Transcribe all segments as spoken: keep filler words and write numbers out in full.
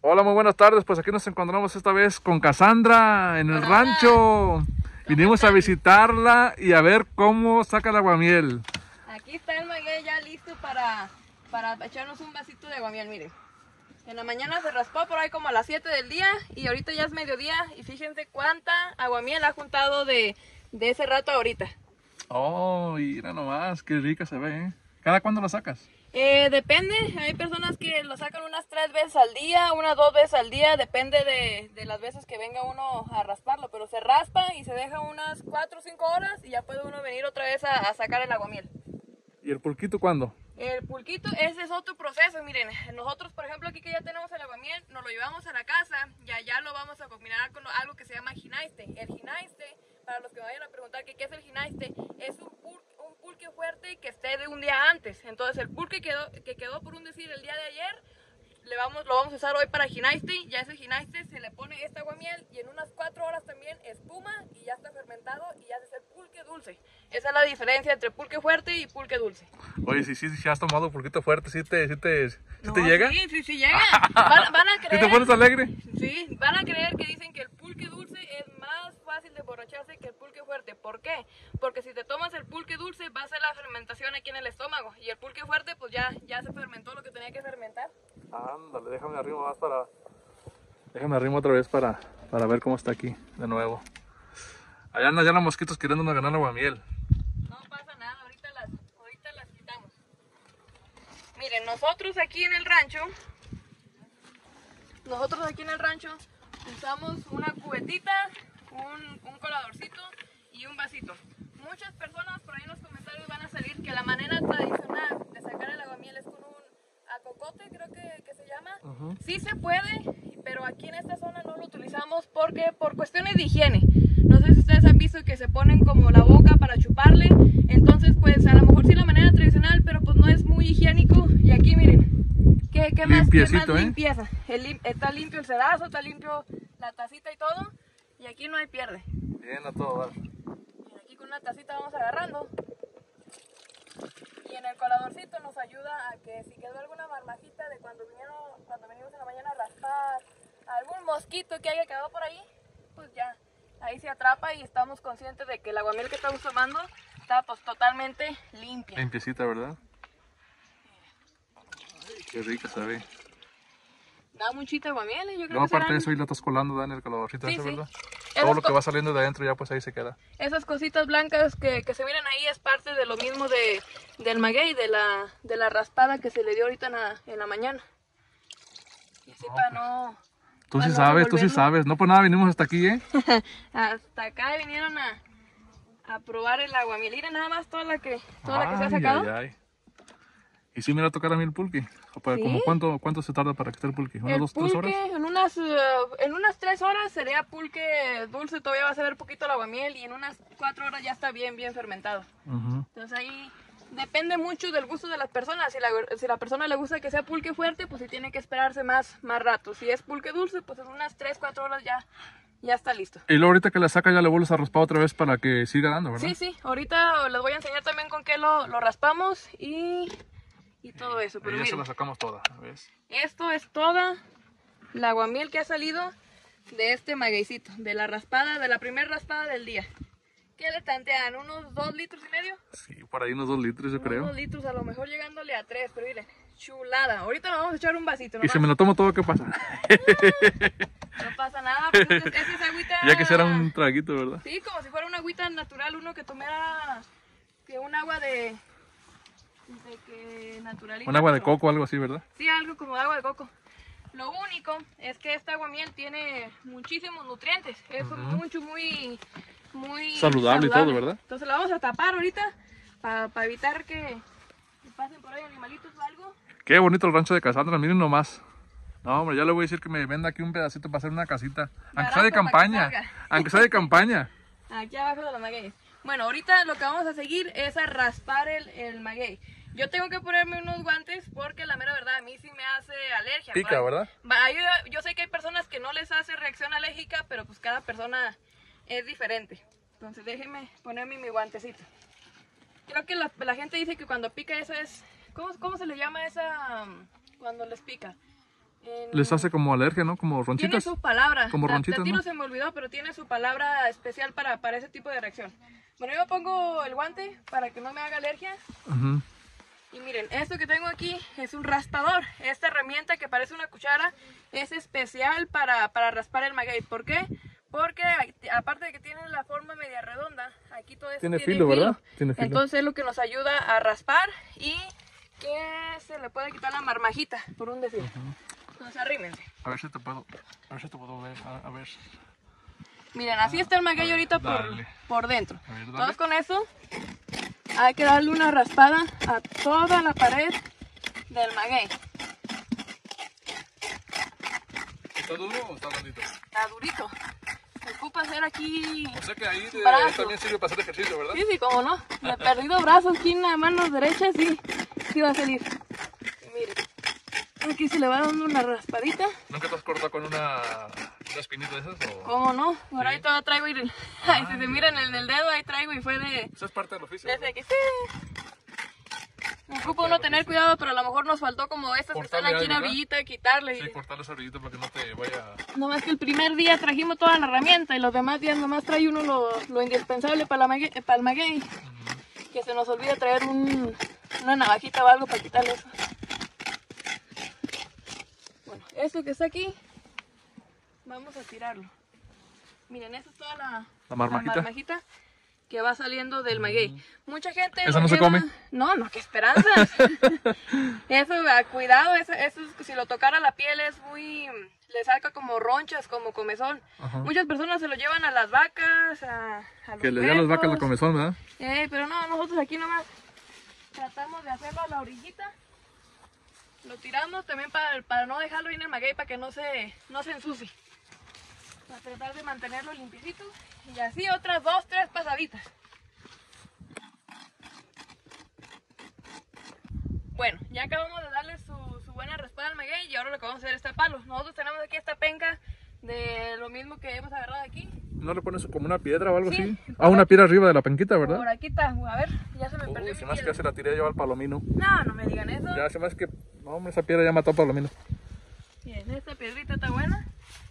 Hola, muy buenas tardes. Pues aquí nos encontramos esta vez con Cassandra en el Hola. rancho. Vinimos están? a visitarla y a ver cómo saca el aguamiel. Aquí está el maguey ya listo para, para echarnos un vasito de aguamiel, miren. En la mañana se raspó por ahí como a las siete del día y ahorita ya es mediodía y fíjense cuánta aguamiel ha juntado de, de ese rato ahorita. Oh, mira nomás, qué rica se ve, ¿eh? ¿Cada cuándo la sacas? Eh, depende, hay personas que lo sacan unas tres veces al día, unas dos veces al día, depende de, de las veces que venga uno a rasparlo, pero se raspa y se deja unas cuatro o cinco horas y ya puede uno venir otra vez a, a sacar el aguamiel. ¿Y el pulquito cuándo? El pulquito, ese es otro proceso, miren, nosotros por ejemplo aquí que ya tenemos el aguamiel, nos lo llevamos a la casa y allá lo vamos a combinar con algo que se llama jinaiste. El jinaiste, para los que me vayan a preguntar que qué es el jinaiste, es un, pul un pulque fuerte que esté de un día antes. Entonces el pulque quedó, que quedó por un decir el día de ayer, le vamos, lo vamos a usar hoy para jinaiste, ya ese jinaiste se le pone este aguamiel y en unas cuatro horas también espuma y ya está fermentado y ya es el pulque dulce. Esa es la diferencia entre pulque fuerte y pulque dulce. Oye, si sí, sí, sí has tomado pulquito fuerte, ¿sí te, sí te, sí No, te llega? Sí, sí, sí llega. Van, van a creer, ¿Sí te pones alegre? Sí, van a creer que dicen que el pulque dulce es más fácil de emborracharse que el pulque fuerte. ¿Por qué? Porque si te tomas el pulque dulce va a ser la fermentación aquí en el estómago y el pulque fuerte pues ya, ya se fermentó lo que tenía que fermentar. Ándale, déjame arrimo más para... Déjame arrimo otra vez para, para ver cómo está aquí de nuevo. Allá andan ya los mosquitos queriéndonos ganar aguamiel. No pasa nada, ahorita las, ahorita las quitamos. Miren, nosotros aquí en el rancho, nosotros aquí en el rancho usamos una cubetita, un, un coladorcito y un vasito. Muchas personas por ahí en los comentarios van a salir que la manera tradicional de sacar el aguamiel es con un acocote, creo que, que se llama. Uh-huh. Sí se puede, pero aquí en esta zona no lo utilizamos porque por cuestiones de higiene. No sé si ustedes han visto que se ponen como la boca para chuparle, entonces pues a lo mejor sí la manera tradicional, pero pues no es muy higiénico. Y aquí miren, ¿qué, qué más, qué más ¿eh? limpieza? El, está limpio el sedazo, está limpio la tacita y todo, y aquí no hay pierde. Bien, a todo dar. Y aquí con una tacita vamos agarrando. Y en el coladorcito nos ayuda a que si quedó alguna marmajita de cuando vinieron, cuando venimos en la mañana a raspar, algún mosquito que haya quedado por ahí, pues ya, ahí se atrapa y estamos conscientes de que el aguamiel que estamos tomando está pues totalmente limpia. Limpiecita, ¿verdad? Ay, qué rica se ve. Da muchita aguamiel, yo creo no, que aparte serán... de eso, y la estás colando, ¿da? En el coladorcito, sí, ese, sí. ¿verdad? Esas Todo lo que va saliendo de adentro ya pues ahí se queda. Esas cositas blancas que, que se miran ahí es parte de lo mismo de, del maguey, de la, de la raspada que se le dio ahorita en la, en la mañana. Y así no, para pues, no... Tú sí no sabes, tú sí sabes. No por nada vinimos hasta aquí, ¿eh? Hasta acá vinieron a, a probar el aguamiel. Miren nada más toda la que, toda ay, la que se ha sacado. Ay, ay. ¿Y si me va a tocar a mí el pulque? ¿Para, ¿Sí? como cuánto, ¿Cuánto se tarda para que esté el pulque? ¿Unas el dos, pulque, tres horas? En unas, uh, en unas tres horas sería pulque dulce, todavía va a saber poquito el aguamiel y en unas cuatro horas ya está bien, bien fermentado. Uh-huh. Entonces ahí depende mucho del gusto de las personas. Si la, si la persona le gusta que sea pulque fuerte, pues sí tiene que esperarse más, más rato. Si es pulque dulce, pues en unas tres, cuatro horas ya, ya está listo. Y luego ahorita que la saca ya le vuelves a raspar otra vez para que siga dando, ¿verdad? Sí, sí. Ahorita les voy a enseñar también con qué lo, lo raspamos y... y todo eso, pero ya miren, se la sacamos toda, ¿ves? Esto es toda la aguamiel que ha salido de este magueycito, de la raspada, de la primera raspada del día. ¿Qué le tantean? ¿Unos dos litros y medio? Sí, por ahí unos dos litros yo unos creo. Dos litros, a lo mejor llegándole a tres, pero miren, chulada. Ahorita nos vamos a echar un vasito. ¿Y si me lo tomo todo, qué pasa? No pasa nada, pues esa es, es agüita... Ya que será un traguito, ¿verdad? Sí, como si fuera una agüita natural, uno que tomara que un agua de... de que naturalita. Un agua de coco o algo así, ¿verdad? Sí, algo como agua de coco. Lo único es que esta aguamiel tiene muchísimos nutrientes. Es uh-huh. mucho, muy, muy saludable, saludable y todo, ¿verdad? Entonces la vamos a tapar ahorita para pa evitar que pasen por ahí animalitos o algo. Qué bonito el rancho de Cassandra, miren nomás. No, hombre, ya le voy a decir que me venda aquí un pedacito para hacer una casita. Barato, aunque sea de campaña. Aunque sea de campaña. Aquí abajo de los magueyes. Bueno, ahorita lo que vamos a seguir es a raspar el, el maguey. Yo tengo que ponerme unos guantes porque la mera verdad a mí sí me hace alergia. Pica, ¿verdad? Yo, yo sé que hay personas que no les hace reacción alérgica, pero pues cada persona es diferente. Entonces déjenme ponerme mi guantecito. Creo que la, la gente dice que cuando pica eso es... ¿Cómo, cómo se le llama esa cuando les pica? En... Les hace como alergia, ¿no? Como Tiene ronchitas. su palabra. Como A- a ronchitas, ti ¿no? no se me olvidó, pero tiene su palabra especial para, para ese tipo de reacción. Bueno, yo pongo el guante para que no me haga alergia. Ujú. Y miren, esto que tengo aquí es un raspador. Esta herramienta que parece una cuchara es especial para, para raspar el maguey. ¿Por qué? Porque aparte de que tiene la forma media redonda, aquí todo esto Tiene filo, ¿verdad? Tiene filo. Entonces es lo que nos ayuda a raspar y que se le puede quitar la marmajita, por un decir. Entonces arrímense. A ver si te puedo, a ver si te puedo ver, a, a ver. Miren, así está el maguey ahorita por, Dale. por dentro. A ver, dale. Entonces con eso hay que darle una raspada a toda la pared del maguey. ¿Está duro o está blandito? Está durito. Se ocupa hacer aquí... O sea que ahí de- Brazo. también sirve para hacer ejercicio, ¿verdad? Sí, sí, cómo no. Me he perdido brazos aquí en la mano derecha, sí. Sí va a salir. Y miren, aquí se le va dando una raspadita. ¿Nunca te has cortado con una, una espinita de esas? O... ¿Cómo no? Por ahí Sí. todavía traigo... Miren. Ay, si se miran en el dedo, ahí traigo y fue de... Eso es parte del oficio. Desde que sí. Ocupa uno tener cuidado, pero a lo mejor nos faltó como estas que están Cortarle aquí en la algo, ¿verdad? orillita, quitarle. Sí, cortarle esa orillita para que no te vaya... No más que el primer día trajimos toda la herramienta y los demás días nomás trae uno lo, lo indispensable para, la maguey, para el maguey. Que se nos olvida traer un, una navajita o algo para quitarle eso. Bueno, esto que está aquí, vamos a tirarlo. Miren, esta es toda la, La marmajita. marmajita que va saliendo del maguey. Mucha gente ¿Eso lo no se lleva- come? No, no, qué esperanzas. Eso, ah, cuidado, eso, eso es- si lo tocara la piel es muy... le saca como ronchas, como comezón. Ajá. Muchas personas se lo llevan a las vacas, a, a los Que le den las vacas la perros. comezón, ¿verdad? Eh, pero no, nosotros aquí nomás tratamos de hacerlo a la orillita. Lo tiramos también para, para no dejarlo ahí en el maguey, para que no se, no se ensucie. Para tratar de mantenerlo limpiecito. Y así otras dos, tres pasaditas. Bueno, ya acabamos de darle su, su buena raspada al maguey y ahora lo que vamos a hacer es taparlo. Nosotros tenemos aquí esta penca de lo mismo que hemos agarrado aquí. ¿No le pones como una piedra o algo Sí, así? por Ah, una aquí. piedra arriba de la penquita, ¿verdad? Por aquí está, a ver, ya se me perdió Uy, mi se me hace piedra. que se la tiré yo al palomino. No, no me digan eso. Ya, se me hace que... No, hombre, esa piedra ya mató al palomino. Bien, esta piedrita está buena.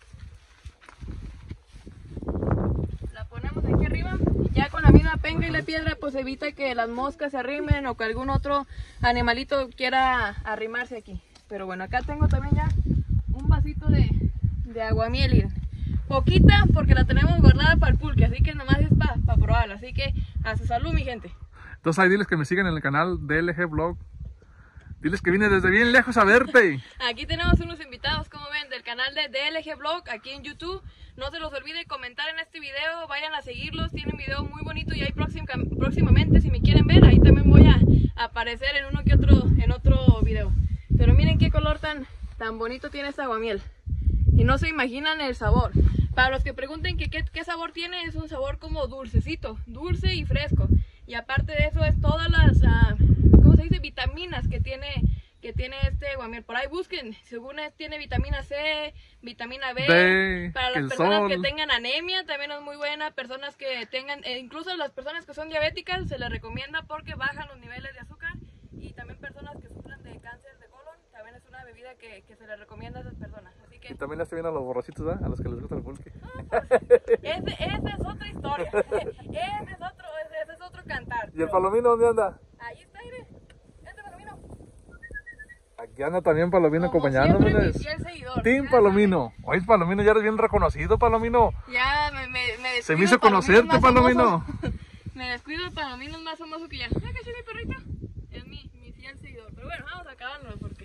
La ponemos aquí arriba y ya con la misma penca y la piedra pues evita que las moscas se arrimen o que algún otro animalito quiera arrimarse aquí. Pero bueno, acá tengo también ya un vasito de, de aguamiel, miren. Poquita porque la tenemos guardada para el pulque, así que nomás es para pa probarla. Así que a su salud, mi gente. Entonces ahí diles que me sigan en el canal D L G Vlog. Diles que vine desde bien lejos a verte. Aquí tenemos unos invitados, como ven, del canal de D L G Vlog aquí en YouTube. No se los olvide comentar en este video, vayan a seguirlos, tienen un video muy bonito y ahí próxim- próximamente, si me quieren ver, ahí también voy a aparecer en uno que otro, en otro video. Pero miren qué color tan, tan bonito tiene este aguamiel. Y no se imaginan el sabor. Para los que pregunten que qué, qué sabor tiene, es un sabor como dulcecito, dulce y fresco. Y aparte de eso es todas las, uh, ¿cómo se dice? Vitaminas que tiene, que tiene este aguamiel. Por ahí busquen, según es, tiene vitamina C, vitamina B. D, para las el personas sol. que tengan anemia también es muy buena. Personas que tengan, eh, incluso las personas que son diabéticas se les recomienda porque bajan los niveles de azúcar. Y también personas que sufren de cáncer de colon, también es una bebida que, que se les recomienda a esas personas. Así que Y también le hace bien a los borrachitos, ¿verdad? A los que les gusta el pulque. ese, esa es otra historia. ese, es otro, ese, ese es otro cantar. ¿Y el pero- palomino dónde anda? Ahí está, mire. Este palomino. Aquí anda también Palomino Como acompañándonos. siempre, mi fiel seguidor. Team Ya Palomino. Oye, Palomino, ya eres bien reconocido, Palomino. sabe, Ya me, me, me descuido. Se me hizo el palomino es conocerte, más Palomino. famoso. Me descuido, el palomino es más famoso que ya. ¿Ya caché mi perrita? Es mi, mi fiel seguidor. Pero bueno, vamos a acabarlo porque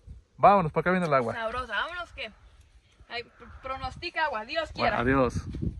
Vámonos, para acá viene el agua. sabrosa. Vámonos que. Ay, pr- pronostica agua, Dios Bueno, quiera. adiós.